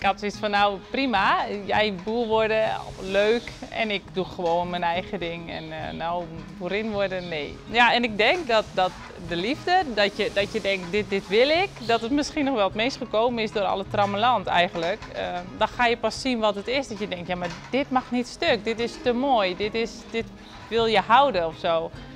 had zoiets van, nou prima, jij boer worden, leuk. En ik doe gewoon mijn eigen ding. En nou, boerin worden, nee. Ja, en ik denk dat de liefde, dat je denkt, dit wil ik, dat het misschien nog wel het meest gekomen is door alle trammeland eigenlijk. Dan ga je pas zien wat het is. Dat je denkt, ja maar dit mag niet stuk, dit is te mooi, dit wil je houden of zo.